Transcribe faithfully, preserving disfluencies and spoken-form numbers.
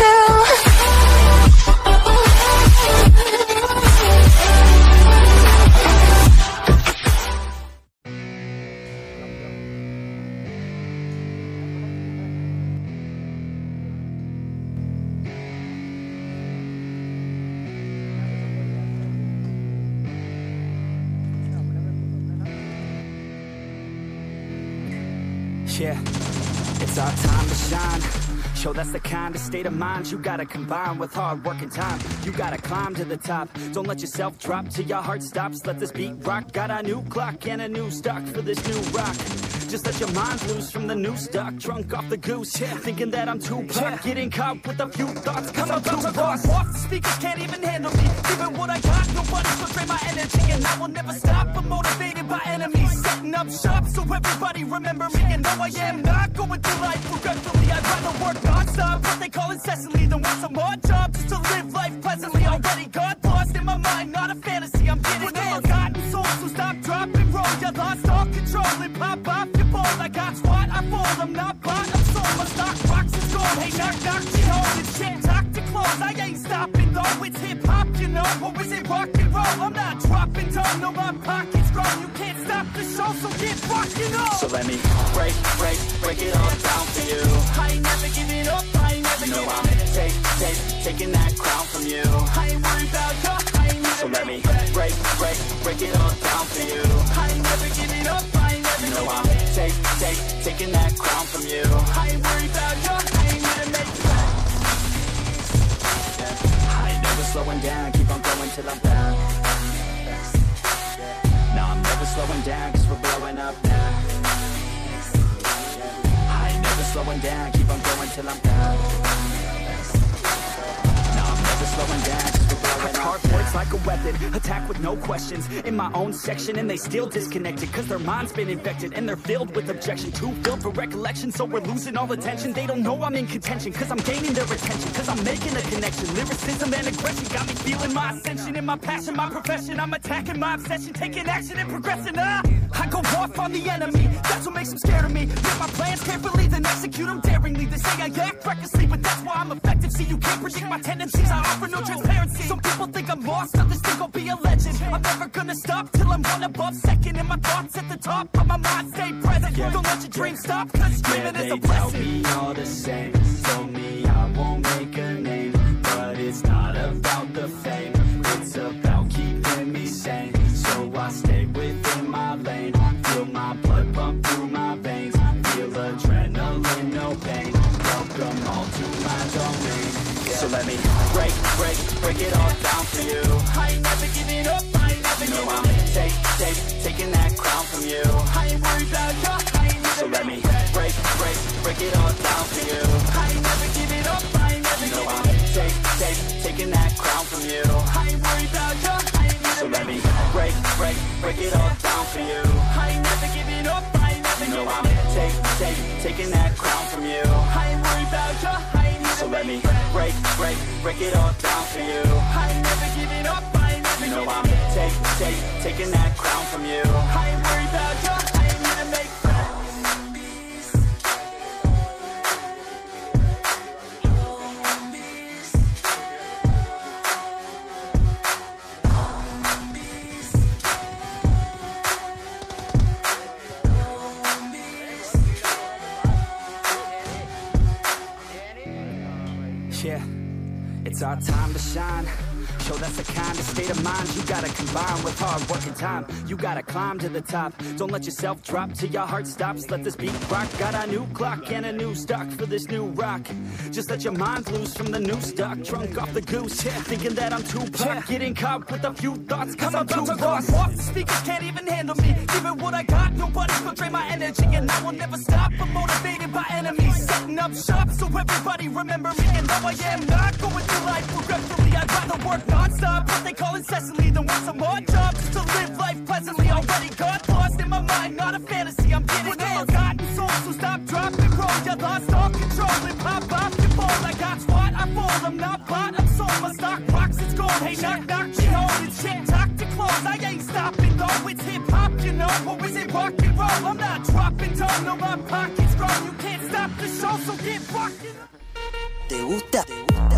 Yeah, it's our time to shine. Show that's the kind of state of mind you gotta combine with hard work and time. You gotta climb to the top. Don't let yourself drop till your heart stops. Let this beat rock. Got a new clock and a new stock for this new rock. Just let your mind loose from the new stock. Drunk off the goose, yeah. Thinking that I'm too pop, yeah. Getting caught with a few thoughts. Cause I'm too lost. Off the speakers can't even handle me. Even what I got, nobody's gonna drain my energy. And I will never stop. I'm motivated by enemies. Setting up shop so everybody remember me. And no, I am not going through life progressively. I'd rather work non-stop, what they call incessantly, than want some more job just to live life pleasantly. Already got lost in my mind, not a fantasy. I'm getting ill. Gotten soul, so stop, drop, and roll. You lost all control and pop off your ball. I got squat, I fall. I'm not bought, I'm sold. My stock rocks and gold. Hey, knock, knock, she holding shit. Talk to close. I ain't stopping though. It's hip hop, you know, or is it rock and roll? I'm not dropping down. No, my pocket's grown. You can't stop the show, so get rockin' on. So let me break, break, break it all down for you. I ain't never giving up, I ain't never You know giving I'm up. take, take, taking that crown from you. I ain't worried about you, I ain't never So let me giving up. break, break, break it all down for you. I ain't never giving up, I ain't never You know giving I'm up. take, take, taking that crown from you. I ain't worried about you, I ain't never make it. I ain't never slowing down, keep on going till I'm down. No, I'm never slowing down, cause we're blowing up now. I ain't never slowing down, keep on going till I'm down. No, I'm never slowing down, cause we're blowing up. Hard words like a weapon, attack with no questions. In my own section and they still disconnected, cause their mind's been infected and they're filled with objection. Too filled for recollection, so we're losing all attention. They don't know I'm in contention, cause I'm gaining their attention, cause I'm making a connection. Lyricism and aggression got me feeling my ascension. In my passion, my profession, I'm attacking my obsession, taking action and progressing. Ah, I go off on the enemy, that's what makes them scared of me. Make my plans carefully, then execute them daringly. They say I act recklessly, but that's why I'm effective. See, you can't predict my tendencies, I offer no transparency. Some people think I'm lost, others think I'll be a legend. I'm never gonna stop till I'm one above second. And my thoughts at the top, but my mind stay present. Yeah. Don't let your dreams stop, cause dreaming yeah, is a blessing. They tell me all the same, told me I won't make a name, but it's not about the fame, it's about keeping me sane. So I stay within my lane, feel my blood pump through my veins, feel adrenaline, no pain, welcome all to my domain. Yeah. So let me break, break, break it all down for you. I ain't never giving up, I ain't never You know giving I'm up. take, take, taking that crown from you. I ain't worried about you, I ain't never So let me giving up. break, break, break it all down for you. I ain't never giving up, I ain't never You know giving I'm up. take, take, taking that crown from you. I ain't worried about you, I ain't never So let me giving up. break, break, break it all down for you. I ain't never giving up, I ain't never You know giving I'm up. take, take, taking that crown from you. I ain't worried about you, I ain't never So let me giving up. break, break, break it all down for you. I ain't never giving up, I ain't never You know giving I'm up. take, take, taking that crown from you. I ain't worried about you, I ain't here to make friends. Yeah, it's our time to shine. Show that's the kind of state of mind you gotta combine with hard work and time. You gotta climb to the top. Don't let yourself drop till your heart stops. Let this beat rock. Got a new clock and a new stock for this new rock. Just let your mind loose from the new stock. Drunk off the goose, yeah. Thinking that I'm too pop, yeah. Getting caught with a few thoughts, cause I'm, I'm too lost. Off the speakers can't even handle me. Even what I got, nobody's gonna drain my energy. And I will never stop, I'm motivated by enemies. Setting up shop so everybody remember me. And though I am not going through life progressively, I'd rather work non-stop, what they call incessantly, than want some more jobs just to live life pleasantly. Already got lost in my mind, not a fantasy. I'm getting ill. Gotten soul, so stop, drop, and roll. You lost all control and pop off your ball. I got squat, I fall. I'm not bought, I'm sold. My stock rocks, it's gold. Hey, knock, knock, she holding shit. Talk to close. I ain't stopping though. It's hip hop, you know, or is it rock and roll? I'm not dropping down. No, my pocket's grown. You can't stop the show, so get rockin'. te gusta.